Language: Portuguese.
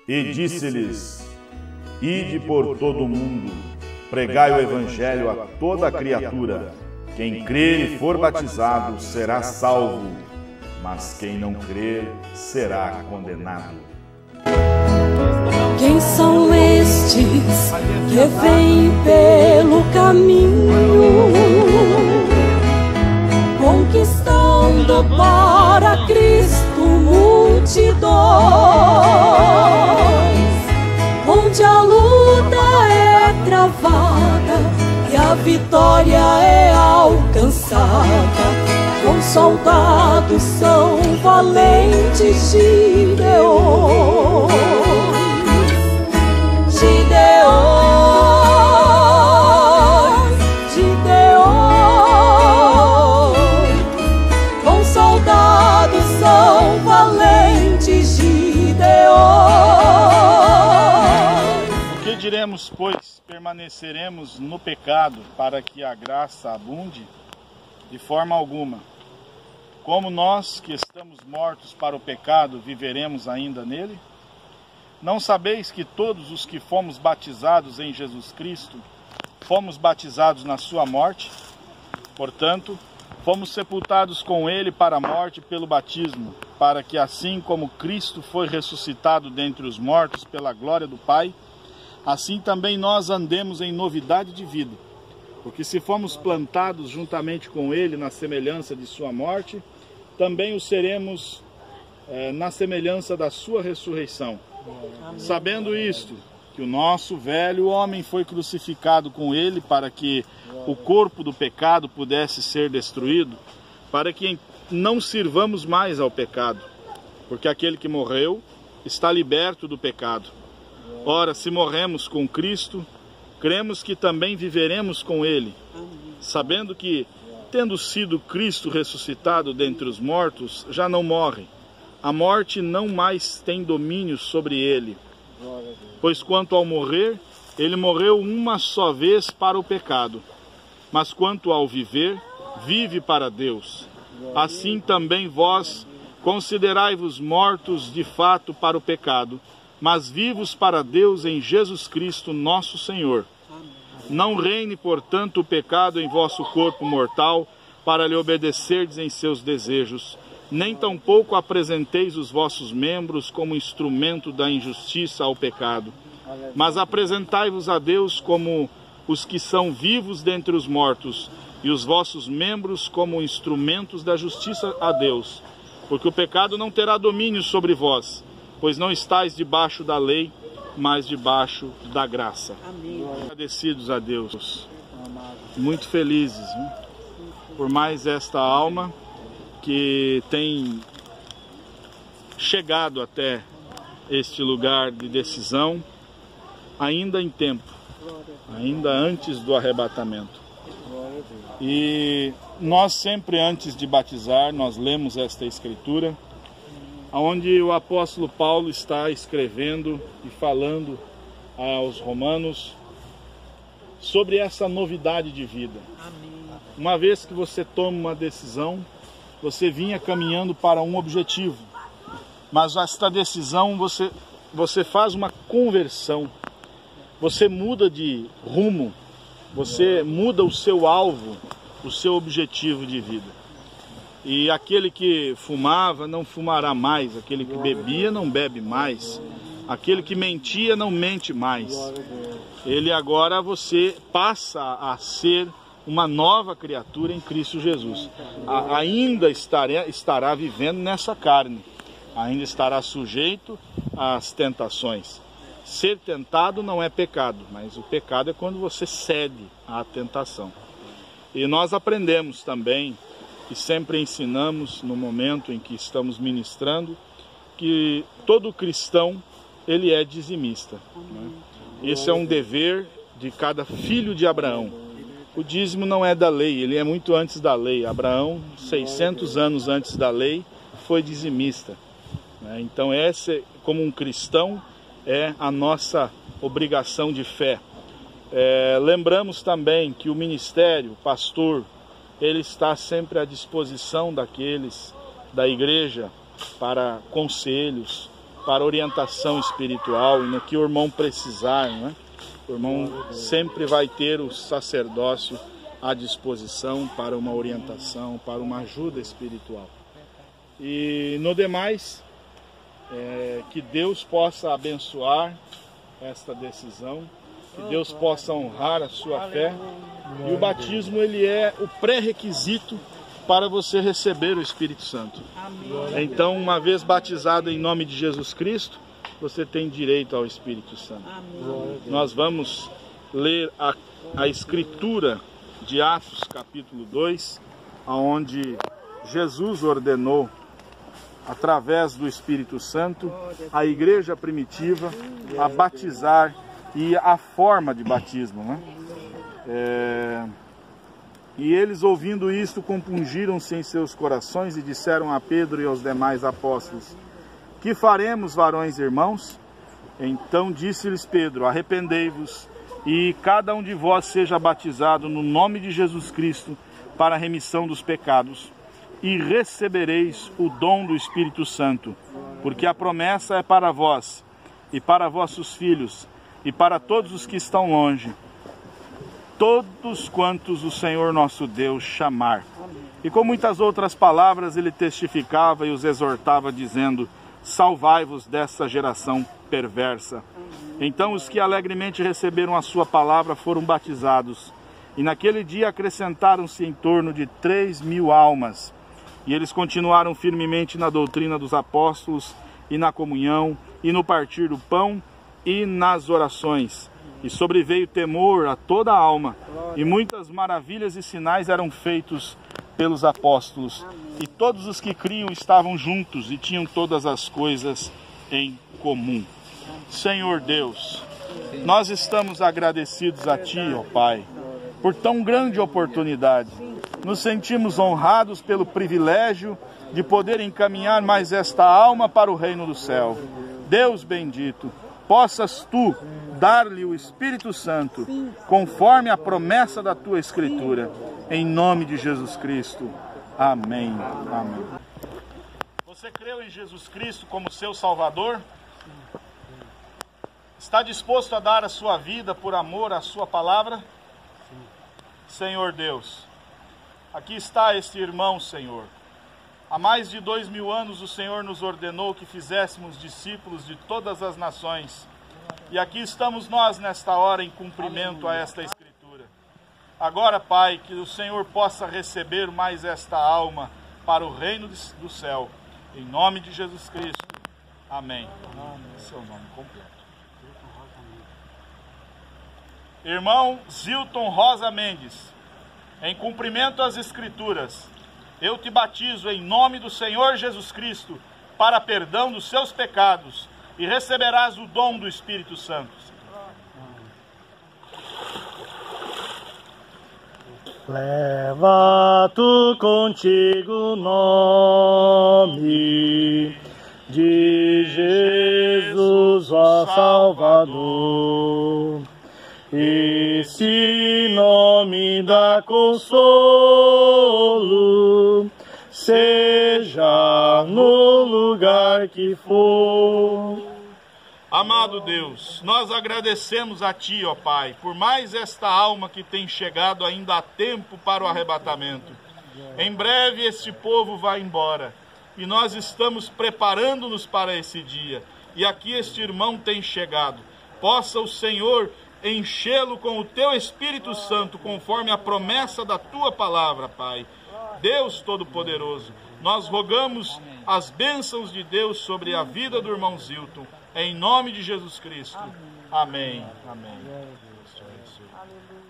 E disse-lhes: Ide por todo o mundo, pregai o evangelho a toda a criatura. Quem crer e for batizado será salvo, mas quem não crer será condenado. Quem são estes que vêm pelo caminho, conquistando para Cristo multidões, onde a luta é travada e a vitória é alcançada? Com soldados são valentes Gideões, com soldados são valentes Gideões. O que diremos, pois? Permaneceremos no pecado para que a graça abunde? De forma alguma. Como nós que estamos mortos para o pecado, viveremos ainda nele? Não sabeis que todos os que fomos batizados em Jesus Cristo, fomos batizados na sua morte? Portanto, fomos sepultados com ele para a morte pelo batismo, para que assim como Cristo foi ressuscitado dentre os mortos pela glória do Pai, assim também nós andemos em novidade de vida. Porque se fomos plantados juntamente com ele na semelhança de sua morte, também o seremos na semelhança da sua ressurreição. Amém. Sabendo isto, que o nosso velho homem foi crucificado com ele para que o corpo do pecado pudesse ser destruído, para que não sirvamos mais ao pecado, porque aquele que morreu está liberto do pecado. Ora, se morremos com Cristo, cremos que também viveremos com ele, sabendo que, tendo sido Cristo ressuscitado dentre os mortos, já não morre. A morte não mais tem domínio sobre ele. Pois quanto ao morrer, ele morreu uma só vez para o pecado. Mas quanto ao viver, vive para Deus. Assim também vós considerai-vos mortos de fato para o pecado, mas vivos para Deus em Jesus Cristo nosso Senhor. Não reine, portanto, o pecado em vosso corpo mortal, para lhe obedecerdes em seus desejos, nem tampouco apresenteis os vossos membros como instrumento da injustiça ao pecado, mas apresentai-vos a Deus como os que são vivos dentre os mortos, e os vossos membros como instrumentos da justiça a Deus, porque o pecado não terá domínio sobre vós, pois não estáis debaixo da lei, mas debaixo da graça. Amém. Agradecidos a Deus, muito felizes, hein? Por mais esta alma que tem chegado até este lugar de decisão, ainda em tempo, ainda antes do arrebatamento. E nós sempre antes de batizar, nós lemos esta escritura, onde o apóstolo Paulo está escrevendo e falando aos romanos sobre essa novidade de vida. Amém. Uma vez que você toma uma decisão, você vinha caminhando para um objetivo, mas esta decisão você faz uma conversão, você muda de rumo, você muda o seu alvo, o seu objetivo de vida. E aquele que fumava não fumará mais, aquele que bebia não bebe mais, aquele que mentia não mente mais. Ele agora você passa a ser uma nova criatura em Cristo Jesus. Ainda estará vivendo nessa carne, ainda estará sujeito às tentações. Ser tentado não é pecado, mas o pecado é quando você cede à tentação. E nós aprendemos também, e sempre ensinamos no momento em que estamos ministrando, que todo cristão, ele é dizimista, né? Esse é um dever de cada filho de Abraão. O dízimo não é da lei, ele é muito antes da lei. Abraão, 600 anos antes da lei, foi dizimista, né? Então essa, como um cristão, é a nossa obrigação de fé. Lembramos também que o ministério, o pastor, ele está sempre à disposição daqueles da igreja para conselhos, para orientação espiritual e no que o irmão precisar, né? O irmão sempre vai ter o sacerdócio à disposição para uma orientação, para uma ajuda espiritual. E no demais, que Deus possa abençoar esta decisão, que Deus possa honrar a sua fé. E o batismo, ele é o pré-requisito para você receber o Espírito Santo. Então, uma vez batizado em nome de Jesus Cristo, você tem direito ao Espírito Santo. Nós vamos ler a Escritura de Atos, capítulo 2, onde Jesus ordenou, através do Espírito Santo, a igreja primitiva a batizar e a forma de batismo, né? E eles, ouvindo isto, compungiram-se em seus corações e disseram a Pedro e aos demais apóstolos: que faremos, varões e irmãos? Então disse-lhes Pedro: arrependei-vos e cada um de vós seja batizado no nome de Jesus Cristo para a remissão dos pecados, e recebereis o dom do Espírito Santo, porque a promessa é para vós e para vossos filhos e para todos os que estão longe, todos quantos o Senhor nosso Deus chamar. E com muitas outras palavras ele testificava e os exortava, dizendo: salvai-vos dessa geração perversa. Então os que alegremente receberam a sua palavra foram batizados, e naquele dia acrescentaram-se em torno de 3.000 almas. E eles continuaram firmemente na doutrina dos apóstolos, e na comunhão, e no partir do pão, e nas orações. E sobreveio temor a toda a alma, e muitas maravilhas e sinais eram feitos pelos apóstolos. E todos os que criam estavam juntos, e tinham todas as coisas em comum. Senhor Deus, nós estamos agradecidos a Ti, ó Pai, por tão grande oportunidade. Nos sentimos honrados pelo privilégio de poder encaminhar mais esta alma para o reino do céu. Deus bendito, possas Tu dar-lhe o Espírito Santo, conforme a promessa da Tua Escritura. Em nome de Jesus Cristo. Amém. Amém. Você creu em Jesus Cristo como seu Salvador? Está disposto a dar a sua vida por amor à sua palavra? Senhor Deus, aqui está este irmão, Senhor. Há mais de 2000 anos o Senhor nos ordenou que fizéssemos discípulos de todas as nações. E aqui estamos nós nesta hora em cumprimento a esta Escritura. Agora, Pai, que o Senhor possa receber mais esta alma para o reino do céu. Em nome de Jesus Cristo. Amém. Seu nome completo. Irmão Zilton Rosa Mendes, em cumprimento às Escrituras, eu te batizo em nome do Senhor Jesus Cristo para perdão dos seus pecados e receberás o dom do Espírito Santo. Leva tu contigo o nome de Jesus, ó Salvador. Esse nome dá consolo, seja no lugar que for. Amado Deus, nós agradecemos a Ti, ó Pai, por mais esta alma que tem chegado ainda a tempo para o arrebatamento. Em breve este povo vai embora e nós estamos preparando-nos para esse dia. E aqui este irmão tem chegado. Possa o Senhor enchê-lo com o Teu Espírito Santo, conforme a promessa da Tua palavra, Pai. Deus Todo-Poderoso, nós rogamos as bênçãos de Deus sobre a vida do irmão Zilton, em nome de Jesus Cristo. Amém. Amém. Amém.